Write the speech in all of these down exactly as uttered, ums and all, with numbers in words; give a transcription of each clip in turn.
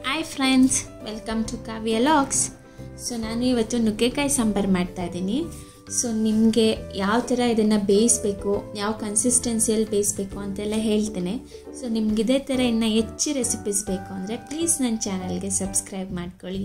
Hi friends, welcome to Kavya Vlogs. So ನಾನು ಇವತ್ತು ನುಗ್ಗೆಕಾಯಿ ಸಾಂಬಾರ್ ಮಾಡ್ತಾ ಇದ್ದೀನಿ. ಸೊ ನಿಮಗೆ ಯಾವ ಥರ ಇದನ್ನು ಬೇಯಿಸಬೇಕು, ಯಾವ ಕನ್ಸಿಸ್ಟೆನ್ಸಿಯಲ್ಲಿ ಬೇಯಿಸಬೇಕು ಅಂತೆಲ್ಲ ಹೇಳ್ತೇನೆ. ಸೊ ನಿಮ್ಗೆ ಇದೇ ಥರ ಇನ್ನು ಹೆಚ್ಚು ರೆಸಿಪೀಸ್ ಬೇಕು ಅಂದರೆ ಪ್ಲೀಸ್ ನನ್ನ ಚಾನಲ್ಗೆ ಸಬ್ಸ್ಕ್ರೈಬ್ ಮಾಡ್ಕೊಳ್ಳಿ.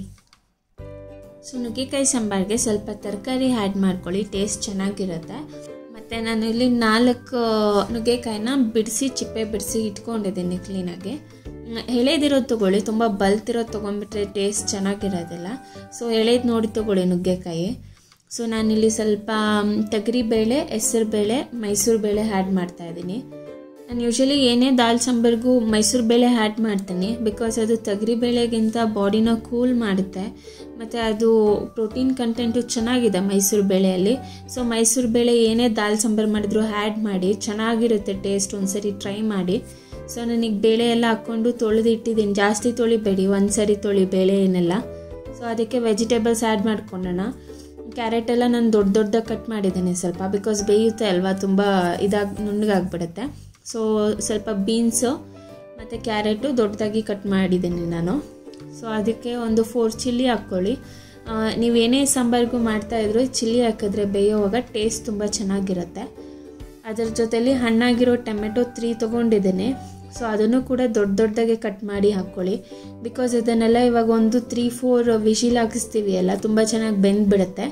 ಸೊ ನುಗ್ಗೆಕಾಯಿ ಸಾಂಬಾರ್ಗೆ ಸ್ವಲ್ಪ ತರಕಾರಿ ಆ್ಯಡ್ ಮಾಡ್ಕೊಳ್ಳಿ, ಟೇಸ್ಟ್ ಚೆನ್ನಾಗಿರುತ್ತೆ. ಮತ್ತು ನಾನು ಇಲ್ಲಿ ನಾಲ್ಕು ನುಗ್ಗೆಕಾಯಿನ ಬಿಡಿಸಿ ಚಿಪ್ಪೆ ಬಿಡಿಸಿ ಇಟ್ಕೊಂಡಿದ್ದೀನಿ ಕ್ಲೀನಾಗಿ. ಎಳೆದಿರೋದು ತೊಗೊಳ್ಳಿ, ತುಂಬ ಬಲ್ತಿರೋದು ತೊಗೊಂಡ್ಬಿಟ್ರೆ ಟೇಸ್ಟ್ ಚೆನ್ನಾಗಿರೋದಿಲ್ಲ. ಸೊ ಎಳೆದು ನೋಡಿ ತೊಗೊಳ್ಳಿ ನುಗ್ಗೆಕಾಯಿ. ಸೊ ನಾನಿಲ್ಲಿ ಸ್ವಲ್ಪ ತೊಗರಿಬೇಳೆ, ಹೆಸರು ಬೇಳೆ, ಮೈಸೂರು ಬೇಳೆ ಆ್ಯಡ್ ಮಾಡ್ತಾಯಿದ್ದೀನಿ. ನಾನು ಯೂಶ್ವಲಿ ಏನೇ ದಾಲ್ ಸಾಂಬಾರ್ಗೂ ಮೈಸೂರು ಬೇಳೆ ಆ್ಯಡ್ ಮಾಡ್ತೀನಿ, ಬಿಕಾಸ್ ಅದು ತೊಗರಿಬೇಳೆಗಿಂತ ಬಾಡಿನ ಕೂಲ್ ಮಾಡುತ್ತೆ ಮತ್ತು ಅದು ಪ್ರೋಟೀನ್ ಕಂಟೆಂಟು ಚೆನ್ನಾಗಿದೆ ಮೈಸೂರು ಬೇಳೆಯಲ್ಲಿ. ಸೊ ಮೈಸೂರು ಬೇಳೆ ಏನೇ ದಾಲ್ ಸಾಂಬಾರು ಮಾಡಿದ್ರು ಆ್ಯಡ್ ಮಾಡಿ, ಚೆನ್ನಾಗಿರುತ್ತೆ ಟೇಸ್ಟ್. ಒಂದ್ಸರಿ ಟ್ರೈ ಮಾಡಿ. ಸೊ ನನಗೆ ಬೇಳೆ ಎಲ್ಲ ಹಾಕ್ಕೊಂಡು ತೊಳೆದು ಇಟ್ಟಿದ್ದೀನಿ. ಜಾಸ್ತಿ ತೊಳಿಬೇಡಿ, ಒಂದು ಸರಿ ತೊಳಿ ಬೇಳೆ ಏನೆಲ್ಲ. ಸೊ ಅದಕ್ಕೆ ವೆಜಿಟೇಬಲ್ಸ್ ಆ್ಯಡ್ ಮಾಡ್ಕೊಳ್ಳೋಣ. ಕ್ಯಾರೆಟ್ ಎಲ್ಲ ನಾನು ದೊಡ್ಡ ದೊಡ್ಡದಾಗಿ ಕಟ್ ಮಾಡಿದ್ದೀನಿ ಸ್ವಲ್ಪ, ಬಿಕಾಸ್ ಬೇಯುತ್ತೆ ಅಲ್ವಾ, ತುಂಬ ಇದಾಗಿ ನುಣ್ಣಗಾಗ್ಬಿಡುತ್ತೆ. ಸೊ ಸ್ವಲ್ಪ ಬೀನ್ಸು ಮತ್ತು ಕ್ಯಾರೆಟು ದೊಡ್ಡದಾಗಿ ಕಟ್ ಮಾಡಿದ್ದೀನಿ ನಾನು. ಸೊ ಅದಕ್ಕೆ ಒಂದು ಫೋರ್ ಚಿಲ್ಲಿ ಹಾಕ್ಕೊಳ್ಳಿ. ನೀವೇನೇ ಸಾಂಬಾರಿಗೂ ಮಾಡ್ತಾಯಿದ್ರು ಚಿಲ್ಲಿ ಹಾಕಿದ್ರೆ ಬೇಯೋವಾಗ ಟೇಸ್ಟ್ ತುಂಬ ಚೆನ್ನಾಗಿರುತ್ತೆ. ಅದರ ಜೊತೆಲಿ ಹಣ್ಣಾಗಿರೋ ಟೊಮೆಟೊ ತ್ರೀ ತೊಗೊಂಡಿದ್ದೇನೆ. ಸೊ ಅದನ್ನು ಕೂಡ ದೊಡ್ಡ ದೊಡ್ಡದಾಗೆ ಕಟ್ ಮಾಡಿ ಹಾಕ್ಕೊಳ್ಳಿ, ಬಿಕಾಸ್ ಇದನ್ನೆಲ್ಲ ಇವಾಗ ಒಂದು ತ್ರೀ ಫೋರ್ ವಿಶಿಲ್ ಹಾಕಿಸ್ತೀವಿ ಅಲ್ಲ, ತುಂಬ ಚೆನ್ನಾಗಿ ಬೆಂದ್ಬಿಡುತ್ತೆ.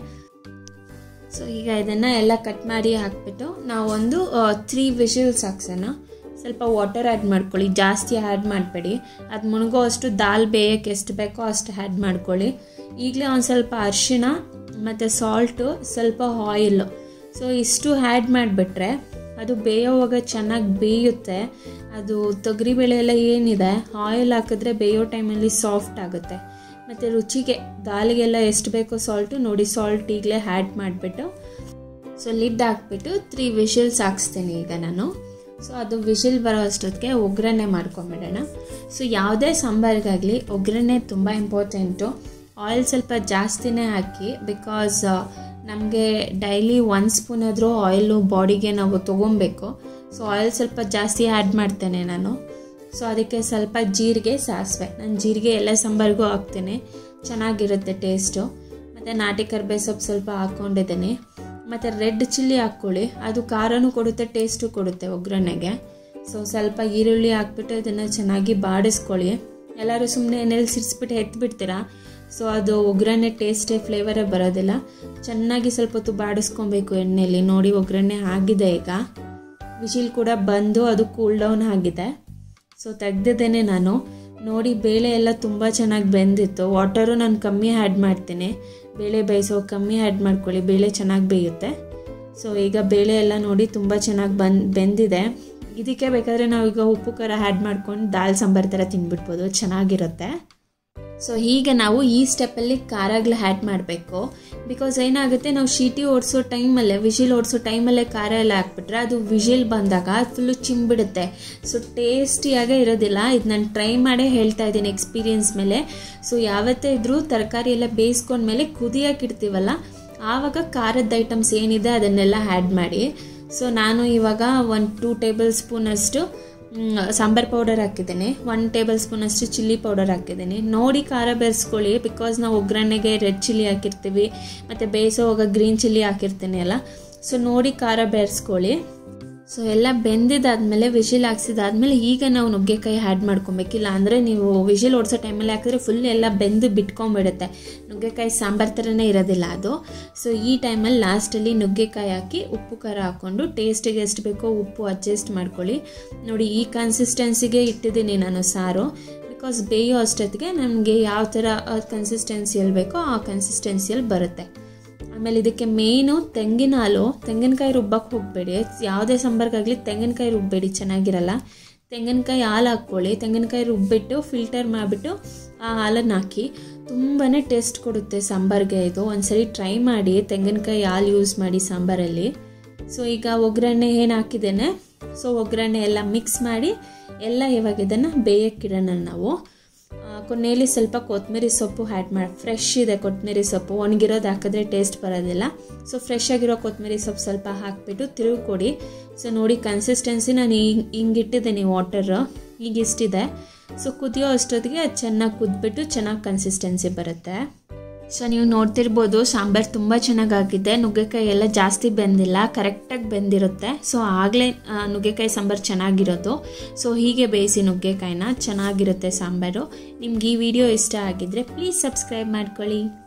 ಸೊ ಈಗ ಇದನ್ನು ಎಲ್ಲ ಕಟ್ ಮಾಡಿ ಹಾಕ್ಬಿಟ್ಟು ನಾವೊಂದು ತ್ರೀ ವಿಶಿಲ್ಸ್ ಹಾಕ್ಸೋಣ. ಸ್ವಲ್ಪ ವಾಟರ್ ಆ್ಯಡ್ ಮಾಡ್ಕೊಳ್ಳಿ, ಜಾಸ್ತಿ ಆ್ಯಡ್ ಮಾಡಬೇಡಿ. ಅದು ಮುಳುಗೋ ಅಷ್ಟು ದಾಲ್ ಬೇಯಕ್ಕೆ ಎಷ್ಟು ಬೇಕೋ ಅಷ್ಟು ಆ್ಯಡ್ ಮಾಡ್ಕೊಳ್ಳಿ. ಈಗಲೇ ಒಂದು ಸ್ವಲ್ಪ ಅರಿಶಿಣ ಮತ್ತು ಸಾಲ್ಟು, ಸ್ವಲ್ಪ ಆಯಿಲು. ಸೊ ಇಷ್ಟು ಆ್ಯಡ್ ಮಾಡಿಬಿಟ್ರೆ ಅದು ಬೇಯೋವಾಗ ಚೆನ್ನಾಗಿ ಬೇಯುತ್ತೆ. ಅದು ತೊಗರಿಬೇಳೆ ಎಲ್ಲ ಏನಿದೆ ಆಯಿಲ್ ಹಾಕಿದ್ರೆ ಬೇಯೋ ಟೈಮಲ್ಲಿ ಸಾಫ್ಟ್ ಆಗುತ್ತೆ. ಮತ್ತು ರುಚಿಗೆ ದಾಲಿಗೆಲ್ಲ ಎಷ್ಟು ಬೇಕೋ ಸಾಲ್ಟು ನೋಡಿ, ಸಾಲ್ಟ್ ಈಗಲೇ ಆ್ಯಡ್ ಮಾಡಿಬಿಟ್ಟು ಸೊ ಲಿಡ್ ಹಾಕ್ಬಿಟ್ಟು ತ್ರೀ ವಿಶಿಲ್ಸ್ ಹಾಕ್ಸ್ತೀನಿ ಈಗ ನಾನು. ಸೊ ಅದು ವಿಶಿಲ್ ಬರೋ ಅಷ್ಟೊತ್ತಿಗೆ ಒಗ್ಗರಣೆ ಮಾಡ್ಕೊಂಬಿಡೋಣ. ಸೊ ಯಾವುದೇ ಸಾಂಬಾರಿಗಾಗಲಿ ಒಗ್ಗರಣೆ ತುಂಬ ಇಂಪಾರ್ಟೆಂಟು. ಆಯಿಲ್ ಸ್ವಲ್ಪ ಜಾಸ್ತಿನೇ ಹಾಕಿ, ಬಿಕಾಸ್ ನಮಗೆ ಡೈಲಿ ಒಂದು ಸ್ಪೂನ್ ಆದರೂ ಆಯಿಲು ಬಾಡಿಗೆ ನಾವು ತೊಗೊಬೇಕು. ಸೊ ಆಯಿಲ್ ಸ್ವಲ್ಪ ಜಾಸ್ತಿ ಆ್ಯಡ್ ಮಾಡ್ತೇನೆ ನಾನು. ಸೊ ಅದಕ್ಕೆ ಸ್ವಲ್ಪ ಜೀರಿಗೆ, ಸಾಸಿವೆ, ನಾನು ಜೀರಿಗೆ ಎಲ್ಲ ಸಾಂಬಾರಿಗೂ ಹಾಕ್ತೇನೆ, ಚೆನ್ನಾಗಿರುತ್ತೆ ಟೇಸ್ಟು. ಮತ್ತು ನಾಟಿ ಕರಿಬೇವು ಸೊಪ್ಪು ಸ್ವಲ್ಪ ಹಾಕ್ಕೊಂಡಿದ್ದೇನೆ. ಮತ್ತು ರೆಡ್ ಚಿಲ್ಲಿ ಹಾಕ್ಕೊಳ್ಳಿ, ಅದು ಖಾರನೂ ಕೊಡುತ್ತೆ, ಟೇಸ್ಟು ಕೊಡುತ್ತೆ ಒಗ್ಗರಣೆಗೆ. ಸೊ ಸ್ವಲ್ಪ ಈರುಳ್ಳಿ ಹಾಕ್ಬಿಟ್ಟು ಇದನ್ನು ಚೆನ್ನಾಗಿ ಬಾಡಿಸ್ಕೊಳ್ಳಿ. ಎಲ್ಲರೂ ಸುಮ್ಮನೆ ಎಣ್ಣೆಲಿ ಸಿಡಿಸ್ಬಿಟ್ಟು ಎತ್ಬಿಡ್ತೀರಾ, ಸೊ ಅದು ಒಗ್ಗರಣೆ ಟೇಸ್ಟೇ ಫ್ಲೇವರೇ ಬರೋದಿಲ್ಲ. ಚೆನ್ನಾಗಿ ಸ್ವಲ್ಪ ಹೊತ್ತು ಬಾಡಿಸ್ಕೊಬೇಕು ಎಣ್ಣೆಲಿ. ನೋಡಿ ಒಗ್ಗರಣೆ ಆಗಿದೆ, ಈಗ ವಿಶಿಲ್ ಕೂಡ ಬಂದು ಅದು ಕೂಲ್ ಡೌನ್ ಆಗಿದೆ. ಸೊ ತೆಗ್ದಿದ್ದೇನೆ ನಾನು. ನೋಡಿ ಬೇಳೆ ಎಲ್ಲ ತುಂಬ ಚೆನ್ನಾಗಿ ಬೆಂದಿತ್ತು. ವಾಟರು ನಾನು ಕಮ್ಮಿ ಆ್ಯಡ್ ಮಾಡ್ತೀನಿ, ಬೇಳೆ ಬೇಯಿಸೋ ಕಮ್ಮಿ ಆ್ಯಡ್ ಮಾಡ್ಕೊಳ್ಳಿ, ಬೇಳೆ ಚೆನ್ನಾಗಿ ಬೇಯುತ್ತೆ. ಸೊ ಈಗ ಬೇಳೆ ಎಲ್ಲ ನೋಡಿ ತುಂಬ ಚೆನ್ನಾಗಿ ಬಂದು ಬೆಂದಿದೆ. ಇದಕ್ಕೆ ಬೇಕಾದರೆ ನಾವೀಗ ಉಪ್ಪು ಖಾರ ಆ್ಯಡ್ ಮಾಡ್ಕೊಂಡು ದಾಲ್ ಸಾಂಬಾರು ಥರ ತಿನ್ಬಿಡ್ಬೋದು, ಚೆನ್ನಾಗಿರುತ್ತೆ. ಸೊ ಈಗ ನಾವು ಈ ಸ್ಟೆಪ್ಪಲ್ಲಿ ಖಾರಗಳು ಆ್ಯಡ್ ಮಾಡಬೇಕು. ಬಿಕಾಸ್ ಏನಾಗುತ್ತೆ, ನಾವು ಶೀಟಿ ಓಡಿಸೋ ಟೈಮಲ್ಲೇ, ವಿಶಿಲ್ ಓಡಿಸೋ ಟೈಮಲ್ಲೇ ಖಾರ ಎಲ್ಲ ಹಾಕ್ಬಿಟ್ರೆ ಅದು ವಿಶಿಲ್ ಬಂದಾಗ ಫುಲ್ಲು ಚಿಂಬಿಡುತ್ತೆ. ಸೊ ಟೇಸ್ಟಿಯಾಗೇ ಇರೋದಿಲ್ಲ. ಇದು ನಾನು ಟ್ರೈ ಮಾಡೇ ಹೇಳ್ತಾ ಇದ್ದೀನಿ ಎಕ್ಸ್ಪೀರಿಯನ್ಸ್ ಮೇಲೆ. ಸೊ ಯಾವತ್ತೇ ಇದ್ರೂ ತರಕಾರಿ ಎಲ್ಲ ಬೇಯಿಸ್ಕೊಂಡ್ಮೇಲೆ ಕುದಿಯೋಕ್ಕಿಡ್ತೀವಲ್ಲ, ಆವಾಗ ಖಾರದ ಐಟಮ್ಸ್ ಏನಿದೆ ಅದನ್ನೆಲ್ಲ ಆ್ಯಡ್ ಮಾಡಿ. ಸೊ ನಾನು ಇವಾಗ ಒಂದು ಟೂ ಟೇಬಲ್ ಸ್ಪೂನಷ್ಟು ಸಾಂಬಾರ್ ಪೌಡರ್ ಹಾಕಿದ್ದೇನೆ, ಒನ್ ಟೇಬಲ್ ಸ್ಪೂನಷ್ಟು ಚಿಲ್ಲಿ ಪೌಡರ್ ಹಾಕಿದ್ದೀನಿ. ನೋಡಿ ಖಾರ ಬೆರೆಸ್ಕೊಳ್ಳಿ, ಬಿಕಾಸ್ ನಾವು ಒಗ್ಗರಣೆಗೆ ರೆಡ್ ಚಿಲ್ಲಿ ಹಾಕಿರ್ತೀವಿ ಮತ್ತು ಬೇಯಿಸೋವಾಗ ಗ್ರೀನ್ ಚಿಲ್ಲಿ ಹಾಕಿರ್ತೀನಿ ಅಲ್ಲ. ಸೊ ನೋಡಿ ಖಾರ ಬೆರೆಸ್ಕೊಳ್ಳಿ. ಸೊ ಎಲ್ಲ ಬೆಂದಿದ್ದಾದಮೇಲೆ, ವಿಶಿಲ್ ಹಾಕ್ಸಿದಾದ್ಮೇಲೆ ಈಗ ನಾವು ನುಗ್ಗೆಕಾಯಿ ಆ್ಯಡ್ ಮಾಡ್ಕೊಬೇಕಿಲ್ಲ ಅಂದರೆ ನೀವು ವಿಶಿಲ್ ಓಡಿಸೋ ಟೈಮಲ್ಲಿ ಹಾಕಿದ್ರೆ ಫುಲ್ ಎಲ್ಲ ಬೆಂದು ಬಿಟ್ಕೊಂಡ್ಬಿಡುತ್ತೆ, ನುಗ್ಗೆಕಾಯಿ ಸಾಂಬಾರು ಥರನೇ ಇರೋದಿಲ್ಲ ಅದು. ಸೊ ಈ ಟೈಮಲ್ಲಿ ಲಾಸ್ಟಲ್ಲಿ ನುಗ್ಗೆಕಾಯಿ ಹಾಕಿ ಉಪ್ಪು ಖಾರ ಹಾಕ್ಕೊಂಡು ಟೇಸ್ಟಿಗೆ ಎಷ್ಟು ಬೇಕೋ ಉಪ್ಪು ಅಡ್ಜಸ್ಟ್ ಮಾಡ್ಕೊಳ್ಳಿ. ನೋಡಿ ಈ ಕನ್ಸಿಸ್ಟೆನ್ಸಿಗೆ ಇಟ್ಟಿದ್ದೀನಿ ನಾನು ಸಾರು, ಬಿಕಾಸ್ ಬೇಯೋ ಅಷ್ಟೊತ್ತಿಗೆ ನಮಗೆ ಯಾವ ಥರ ಕನ್ಸಿಸ್ಟೆನ್ಸಿಯಲ್ಲಿ ಬೇಕೋ ಆ ಕನ್ಸಿಸ್ಟೆನ್ಸಿಯಲ್ಲಿ ಬರುತ್ತೆ. ಆಮೇಲೆ ಇದಕ್ಕೆ ಮೇಯ್ನು ತೆಂಗಿನ ಹಾಲು. ತೆಂಗಿನಕಾಯಿ ರುಬ್ಬಕ್ಕೆ ಹೋಗಬೇಡಿ, ಯಾವುದೇ ಸಾಂಬಾರಿಗಾಗಲಿ ತೆಂಗಿನಕಾಯಿ ರುಬ್ಬಬೇಡಿ, ಚೆನ್ನಾಗಿರಲ್ಲ. ತೆಂಗಿನಕಾಯಿ ಹಾಲು ಹಾಕ್ಕೊಳ್ಳಿ, ತೆಂಗಿನಕಾಯಿ ರುಬ್ಬಿಟ್ಟು ಫಿಲ್ಟರ್ ಮಾಡಿಬಿಟ್ಟು ಆ ಹಾಲನ್ನು ಹಾಕಿ, ತುಂಬಾ ಟೇಸ್ಟ್ ಕೊಡುತ್ತೆ ಸಾಂಬಾರಿಗೆ ಇದು. ಒಂದ್ಸರಿ ಟ್ರೈ ಮಾಡಿ, ತೆಂಗಿನಕಾಯಿ ಹಾಲು ಯೂಸ್ ಮಾಡಿ ಸಾಂಬಾರಲ್ಲಿ. ಸೊ ಈಗ ಒಗ್ಗರಣೆ ಏನು ಹಾಕಿದ್ದೇನೆ, ಸೊ ಒಗ್ಗರಣೆ ಎಲ್ಲ ಮಿಕ್ಸ್ ಮಾಡಿ ಎಲ್ಲ ಇವಾಗ ಇದನ್ನು ಬೇಯಕ್ಕಿಡೋಣ ನಾವು. ಕೊನೆಯಲ್ಲಿ ಸ್ವಲ್ಪ ಕೊತ್ತಂಬರಿ ಸೊಪ್ಪು ಆ್ಯಡ್ ಮಾಡಿ, ಫ್ರೆಶ್ ಇದೆ ಕೊತ್ತಂಬರಿ ಸೊಪ್ಪು, ಒಣಗಿರೋದು ಹಾಕಿದ್ರೆ ಟೇಸ್ಟ್ ಬರೋದಿಲ್ಲ. ಸೊ ಫ್ರೆಶ್ ಆಗಿರೋ ಕೊತ್ತಂಬರಿ ಸೊಪ್ಪು ಸ್ವಲ್ಪ ಹಾಕಿಬಿಟ್ಟು ತಿರುಗಿ ಕೊಡಿ. ಸೊ ನೋಡಿ ಕನ್ಸಿಸ್ಟೆನ್ಸಿ ನಾನು ಹಿಂಗೆ ಹಿಂಗಿಟ್ಟಿದ್ದೀನಿ ವಾಟರ್. ಈಗ ಇಷ್ಟಿದೆ. ಸೊ ಕುದಿಯೋ ಅಷ್ಟೊತ್ತಿಗೆ ಅದು ಚೆನ್ನಾಗಿ ಕುದ್ಬಿಟ್ಟು ಚೆನ್ನಾಗಿ ಕನ್ಸಿಸ್ಟೆನ್ಸಿ ಬರುತ್ತೆ. ಸೊ ನೀವು ನೋಡ್ತಿರ್ಬೋದು ಸಾಂಬಾರು ತುಂಬ ಚೆನ್ನಾಗಾಗಿದೆ. ನುಗ್ಗೆಕಾಯಿ ಎಲ್ಲ ಜಾಸ್ತಿ ಬೆಂದಿಲ್ಲ, ಕರೆಕ್ಟಾಗಿ ಬೆಂದಿರುತ್ತೆ. ಸೊ ಆಗಲೇ ನುಗ್ಗೆಕಾಯಿ ಸಾಂಬಾರು ಚೆನ್ನಾಗಿರೋದು. ಸೊ ಹೀಗೆ ಬೇಯಿಸಿ ನುಗ್ಗೆಕಾಯಿನ, ಚೆನ್ನಾಗಿರುತ್ತೆ ಸಾಂಬಾರು. ನಿಮ್ಗೆ ಈ ವಿಡಿಯೋ ಇಷ್ಟ ಆಗಿದ್ದರೆ ಪ್ಲೀಸ್ ಸಬ್ಸ್ಕ್ರೈಬ್ ಮಾಡ್ಕೊಳ್ಳಿ.